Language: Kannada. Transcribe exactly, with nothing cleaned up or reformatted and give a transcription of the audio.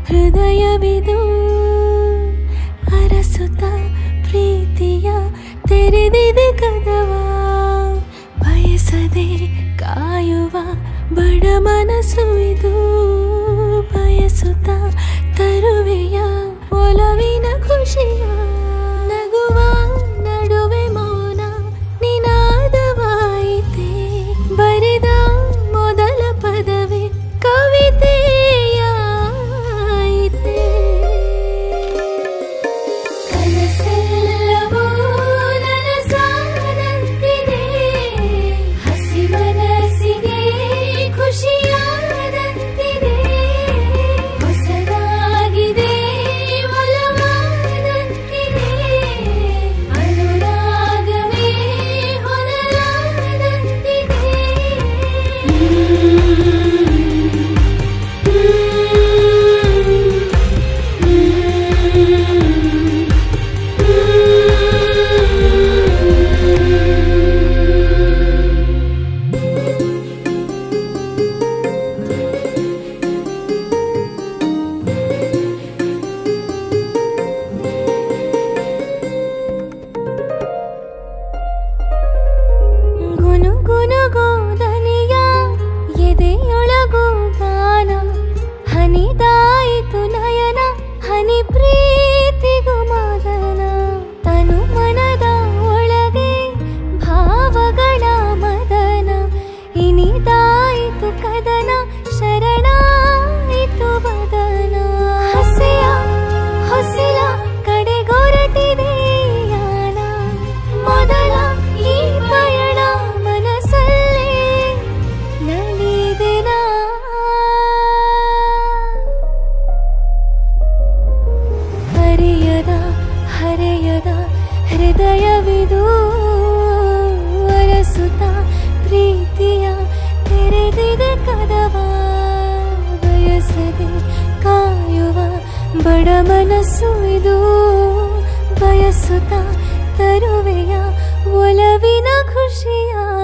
ಹೃದಯವಿದು ಅರಸುತ್ತ ಪ್ರೀತಿಯ ತೆರೆದಿದೆ ಕದವ ಬಯಸದೆ ಕಾಯುವ ಬಡ ಮನಸ್ಸು ಇದು ಬಯಸುತ್ತ ತರುವೆಯ ಒಲವಿನ ಖುಷಿಯ ನಗುವ ನಡುವೆ ಮೌನ ನಿನಾದವಾಯಿತೆ ಬರೆದ ಮೊದಲ ಪದವೇ ಕವಿತೆಯಾಯಿತೆ ಕನಸೆಲ್ಲವೂ ನನಸಾದಂತಿದೆ ಹಸಿ ಮನಸ್ಸಿಗೆ ಖುಷಿಯಾದಂತಿದೆ ಹೊಸದಾಗಿದೆ ಒಲವಾದಂತಿದೆ ಅನುರಾಗವೇ ಹೊನಲಾದಂತಿದೆ ಗುನುಗುನುಗೋದನಿಯ ಎದೆಯೊಳಗು ಗಾನ ಹನಿದಾಯಿತು ನಯನ ಹನಿ ಪ್ರೀತಿಗೂ ಮದನ ತನು ಮನದ ಒಳಗೆ ಭಾವಗಳ ಮದನ ಇನಿದಾಯಿತು ಕದನ ಶರಣಾಯಿತು ಬದನ ಹಸೆಯ ಹೊಸಿಲ ಕಡೆಗೊರಟಿದೆ ಯಾನ ಮೊದಲ ಈ ಪಯಣ ಮನಸ್ಸಲ್ಲೇ ನಲಿದಿನ ಹರಿಯದ ಹರೆಯದ ಹೃದಯವಿದು ಅರಸುತ್ತ ಪ್ರೀತಿಯ ತೆರೆದಿದೆ ಕದವ ಬಯಸದೆ ಕಾಯುವ ಬಡ ಮನಸ್ಸು ಇದು ಬಯಸುತ್ತ ತರುವೆಯ ಒಲವಿನ ಖುಷಿಯ